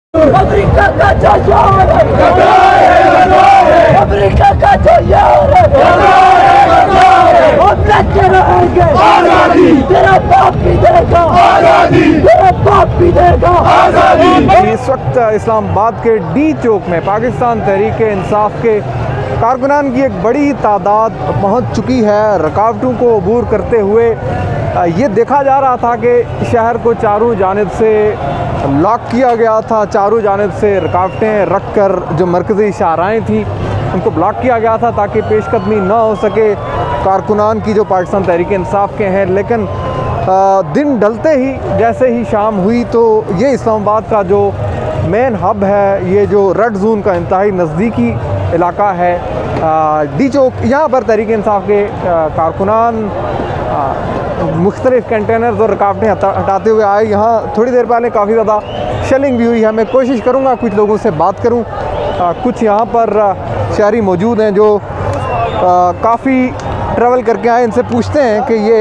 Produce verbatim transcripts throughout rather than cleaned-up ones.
America का जो यार है, अमेरिका का जो यार है, वो लड़के रहेंगे आजादी, तेरा बाप भी देगा आजादी, तेरा बाप भी देगा आजादी। इस वक्त इस्लामाबाद के डी चौक में पाकिस्तान तहरीक इंसाफ के कारकुनान की एक बड़ी तादाद पहुंच चुकी है। रुकावटों को अबूर करते हुए ये देखा जा रहा था कि शहर को चारों जानिब से लॉक किया गया था, चारों जानिब से रुकावटें रख कर जो मरकज़ी शाहराएँ थी उनको ब्लॉक किया गया था ताकि पेशकदमी ना हो सके कारकुनान की जो पाकिस्तान तहरीक इंसाफ के हैं। लेकिन दिन ढलते ही जैसे ही शाम हुई तो ये इस्लामाबाद का जो मेन हब है, ये जो रेड जोन का इंतहाई नज़दीकी इलाका है डी चौक, यहाँ पर तहरीक इंसाफ के कारकुनान मुख्तलिफ कंटेनर्स और रुकावटें हटाते हुए आए। यहाँ थोड़ी देर पहले काफ़ी ज़्यादा शेलिंग भी हुई है। मैं कोशिश करूँगा कुछ लोगों से बात करूँ। कुछ यहाँ पर शहरी मौजूद हैं जो काफ़ी ट्रैवल करके आए, इनसे पूछते हैं कि ये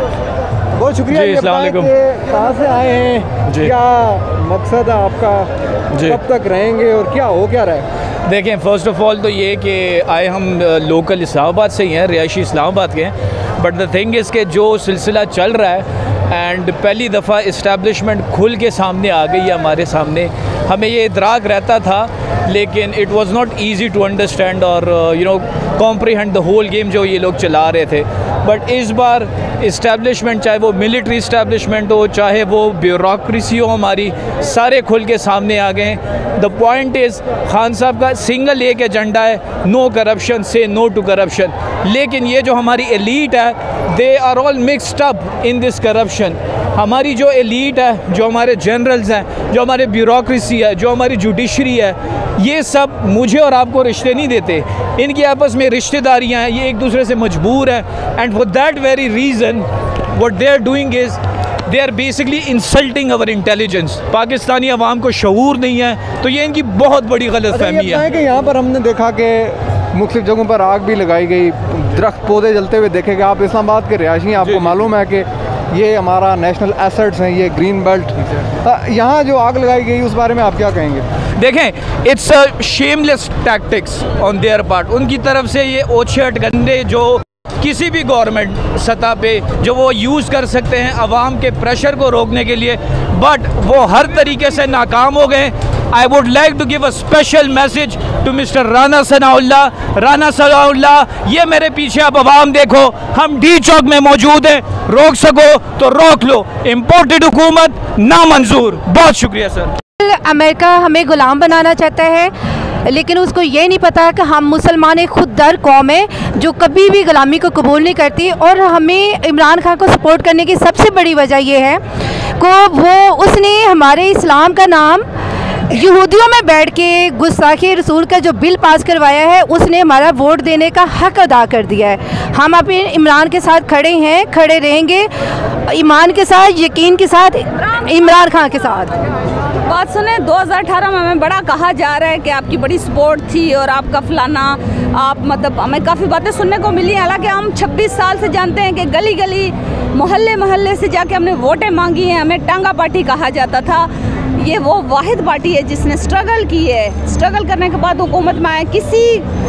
बहुत शुक्रिया, ये बताएं कि कहाँ से आए हैं, क्या मकसद है आपका, कब तक रहेंगे और क्या हो क्या रहा है? देखें, फ़र्स्ट ऑफ़ ऑल तो ये कि आए हम लोकल इस्लामाबाद से ही हैं, रिहायशी इस्लामाबाद के हैं। बट द थिंग इज़ के जो सिलसिला चल रहा है एंड पहली दफ़ा इस्टेब्लिशमेंट खुल के सामने आ गई है हमारे सामने। हमें ये इदराक रहता था लेकिन it was not easy to understand और you know comprehend the whole game जो ये लोग चला रहे थे। बट इस बार इस्टेब्लिशमेंट, चाहे वो मिलिट्री इस्टेब्लिशमेंट हो, चाहे वो ब्यूरोक्रेसी हो, हमारी सारे खुल के सामने आ गए। द पॉइंट इज़ खान साहब का सिंगल एक एजेंडा है, no corruption, say no to corruption. लेकिन ये जो हमारी एलीट है, they are all mixed up in this corruption. हमारी जो एलीट है, जो हमारे जनरल्स हैं, जो हमारे ब्यूरोक्रेसी है, जो हमारी जुडिशरी है, ये सब मुझे और आपको रिश्ते नहीं देते। इनकी आपस में रिश्तेदारियाँ हैं, ये एक दूसरे से मजबूर हैं। And for that very reason what they are doing is they are basically insulting our intelligence. Pakistani अवाम को शऊर नहीं है, तो ये इनकी बहुत बड़ी गलत फहमी है कि यहाँ पर हमने देखा कि मुख्तलिफ जगहों पर आग भी लगाई गई, दरख्त पौधे जलते हुए देखे गए। आप इस्लामाबाद के रिहायशी, आपको मालूम है कि ये हमारा नेशनल एसेट्स हैं, ये ग्रीन बेल्ट। यहाँ जो आग लगाई गई उस बारे में आप क्या कहेंगे? देखें, it's a shameless tactics on their part. उनकी तरफ से ये ओछट गंदे जो किसी भी गवर्नमेंट सतह पे जो वो यूज़ कर सकते हैं अवाम के प्रेशर को रोकने के लिए, बट वो हर तरीके से नाकाम हो गए। I would like to give a special message to mister Rana Sanaullah. Rana Sanaullah, ये मेरे पीछे आप अवाम देखो, हम डी चौक में मौजूद हैं, रोक सको तो रोक लो, इम्पोर्टेड हुकूमत ना मंजूर। बहुत शुक्रिया सर। अमेरिका हमें गुलाम बनाना चाहता है, लेकिन उसको ये नहीं पता कि हम मुसलमान एक खुद दर कौम है जो कभी भी गुलामी को कबूल नहीं करती। और हमें इमरान खान को सपोर्ट करने की सबसे बड़ी वजह ये है कि वो उसने हमारे इस्लाम का नाम यहूदियों में बैठ के गुस्ताखी रसूल का जो बिल पास करवाया है, उसने हमारा वोट देने का हक अदा कर दिया है। हम अपने इमरान के साथ खड़े हैं, खड़े रहेंगे, ईमान के साथ, यकीन के साथ, इमरान खान के साथ। बात सुने, दो हज़ार अठारह में हमें बड़ा कहा जा रहा है कि आपकी बड़ी सपोर्ट थी और आपका फलाना, आप मतलब हमें काफ़ी बातें सुनने को मिली। हालांकि हम छब्बीस साल से जानते हैं कि गली गली मोहल्ले मोहल्ले से जाके हमने वोटें मांगी हैं। हमें टांगा पार्टी कहा जाता था। ये वो वाहिद पार्टी है जिसने स्ट्रगल की है, स्ट्रगल करने के बाद हुकूमत में आए। किसी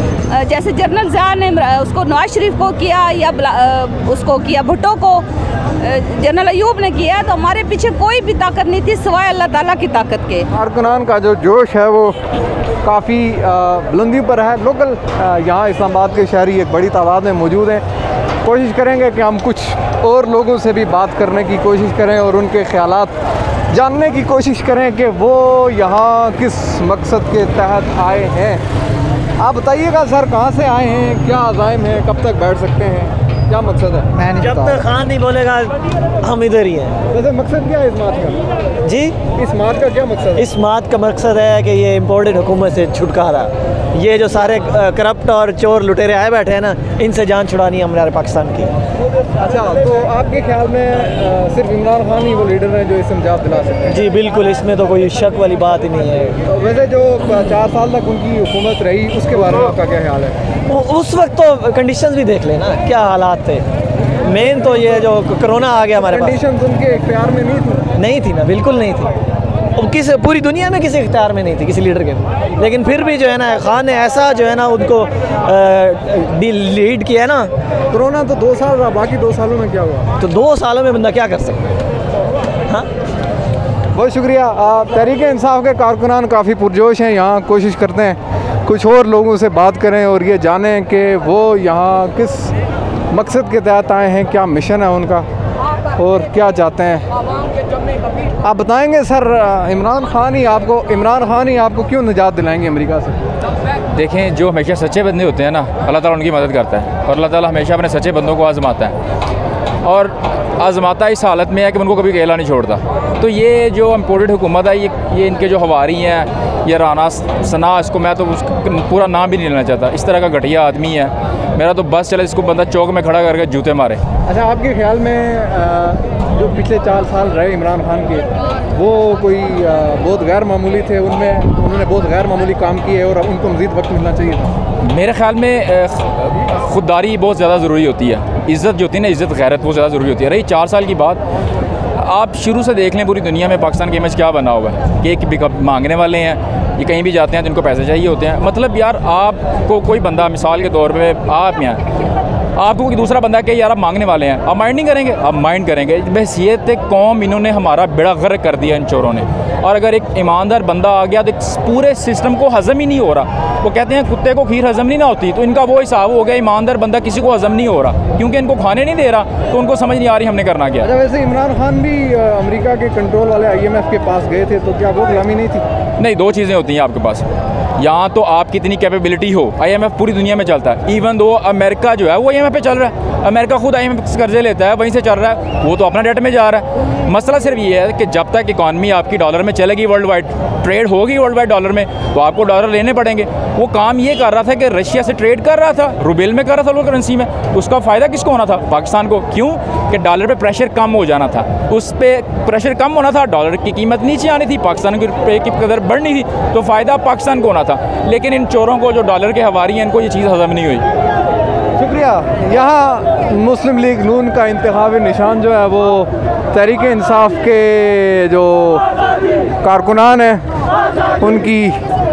जैसे जनरल ज़िया ने उसको नवाज शरीफ को किया या उसको किया भुट्टो को, जनरल अयूब ने किया, तो हमारे पीछे कोई भी ताकत नहीं थी सिवाय अल्लाह ताला की ताकत के। कारकुनान का जो जोश है वो काफ़ी बुलंदी पर है। लोकल यहाँ इस्लामाबाद के शहरी एक बड़ी तादाद में मौजूद हैं। कोशिश करेंगे कि हम कुछ और लोगों से भी बात करने की कोशिश करें और उनके ख्यालात जानने की कोशिश करें कि वो यहाँ किस मकसद के तहत आए हैं। आप बताइएगा सर, कहाँ से आए हैं, क्या अज़ाइम है, कब तक बैठ सकते हैं, क्या मकसद है? मैं नहीं जब तक खान नहीं बोलेगा हम इधर ही हैं। वैसे मकसद क्या है इस मार्च का? जी, इस मार्च का क्या मकसद है? इस मार्च का मकसद है कि ये इम्पोर्टेड हुकूमत से छुटकारा, ये जो सारे करप्ट और चोर लुटेरे आए बैठे हैं ना, इनसे जान छुड़ानी है हमारे पाकिस्तान की। अच्छा, तो आपके ख्याल में सिर्फ इमरान खान ही वो लीडर हैं जो इसे निजात दिला सकते हैं? जी बिल्कुल, इसमें तो कोई शक वाली बात ही नहीं है। तो वैसे जो चार साल तक उनकी हुकूमत रही, उसके बारे में आपका क्या ख्याल है? उस वक्त तो कंडीशंस भी देख लेना क्या हालात थे। मेन तो ये जो कोरोना आ गया हमारे पास, कंडीशंस उनके इख्तियार में नहीं थी। नहीं थी ना, बिल्कुल नहीं थी। किस पूरी दुनिया में किसी इख्तियार में नहीं थी किसी लीडर के, लेकिन फिर भी जो है ना खान ने ऐसा जो है ना उनको लीड किया है ना। कोरोना तो दो साल रहा, बाकी दो सालों में क्या हुआ? तो दो सालों में बंदा क्या कर सकता है? हाँ, बहुत शुक्रिया। तहरीक इंसाफ के कारकुनान काफ़ी पुरजोश हैं यहाँ, कोशिश करते हैं कुछ और लोगों से बात करें और ये जानें कि वो यहाँ किस मकसद के तहत आए हैं, क्या मिशन है उनका और क्या चाहते हैं। आप बताएंगे सर, इमरान खान ही आपको इमरान खान ही आपको क्यों निजात दिलाएंगे अमेरिका से? देखें, जो हमेशा सच्चे बंदे होते हैं ना, अल्लाह ताला उनकी मदद करता है और अल्लाह ताला हमेशा अपने सच्चे बंदों को आजमाता है और आजमाता इस हालत में है कि उनको कभी अकेला नहीं छोड़ता। तो ये जो इम्पोर्टेड हुकूमत है, ये ये इनके जो हवारी हैं, ये राना सना, इसको मैं तो उसका पूरा नाम भी नहीं लेना चाहता, इस तरह का घटिया आदमी है। मेरा तो बस चले इसको बंदा चौक में खड़ा करके जूते मारे। अच्छा, आपके ख्याल में जो पिछले चार साल रहे इमरान खान के, वो कोई बहुत गैर मामूली थे, उनमें उन्होंने बहुत गैर मामूली काम किए और उनको मज़ीद वक्त मिलना चाहिए था? मेरे ख्याल में खुददारी बहुत ज़्यादा ज़रूरी होती है, इज़्ज़त जो होती है ना, इज़्ज़त गैरत बहुत ज़्यादा ज़रूरी होती है। रही चार साल की बात, आप शुरू से देख लें पूरी दुनिया में पाकिस्तान का इमेज क्या बना हुआ है कि एक मांगने वाले हैं, ये कहीं भी जाते हैं तो इनको पैसे चाहिए होते हैं। मतलब यार, आपको कोई बंदा मिसाल के तौर पे आप यहाँ आपको कोई दूसरा बंदा कि यार आप मांगने वाले हैं, आप माइंड नहीं करेंगे? आप माइंड करेंगे। बहसीयत कौम इन्होंने हमारा बेड़ा गर्क कर दिया इन चोरों ने। और अगर एक ईमानदार बंदा आ गया तो पूरे सिस्टम को हज़म ही नहीं हो रहा। वो कहते हैं कुत्ते को खीर हज़म नहीं ना होती, तो इनका वो हिसाब हो गया, ईमानदार बंदा किसी को हज़म नहीं हो रहा क्योंकि इनको खाने नहीं दे रहा, तो उनको समझ नहीं आ रही हमने करना क्या। अच्छा, वैसे इमरान खान भी अमेरिका के कंट्रोल वाले आई एम एफ के पास गए थे, तो क्या वो गुलामी नहीं थी? नहीं, दो चीज़ें होती हैं आपके पास। यहाँ तो आपकी इतनी कैपेबिलिटी हो, आई एम एफ पूरी दुनिया में चलता है। इवन दो अमेरिका जो है वो आई एम एफ पे चल रहा है, अमेरिका खुद आई एम एफ से कर्जे लेता है, वहीं से चल रहा है, वो तो अपना डेट में जा रहा है। मसला सिर्फ ये है कि जब तक इकॉनमी आपकी डॉलर में चलेगी, वर्ल्ड वाइड ट्रेड होगी वर्ल्ड वाइड डॉलर में, तो आपको डॉलर लेने पड़ेंगे। वो काम ये कर रहा था कि रशिया से ट्रेड कर रहा था, रूबेल में कर रहा था, लोकल करेंसी में, उसका फ़ायदा किसको होना था? पाकिस्तान को। क्यों? कि डॉलर पे प्रेशर कम हो जाना था, उस पर प्रेशर कम होना था, डॉलर की कीमत नीचे आनी थी, पाकिस्तान की रुपये की कदर बढ़नी थी, तो फ़ायदा पाकिस्तान को होना था। लेकिन इन चोरों को जो डॉलर के हवारी हैं, इनको ये चीज़ हज़म नहीं हुई। शुक्रिया। यहाँ मुस्लिम लीग नून का इंतखाबी निशान जो है वो तहरीक इंसाफ के जो कारकुनान हैं उनकी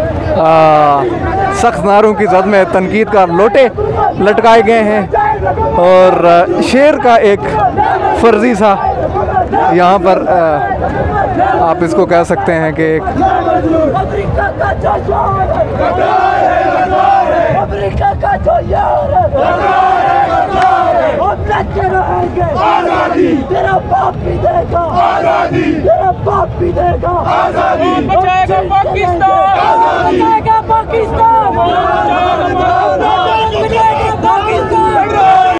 सख्त नारों की जद में तनकीद का लोटे लटकाए गए हैं और शेर का एक फर्जी सा यहाँ पर आ, आप इसको कह सकते हैं कि एक अमेरिका का जो यार आज़ादी तेरा बाप भी देगा, आज़ादी तेरा बाप भी देगा, आज़ादी बचाएगा पाकिस्तान।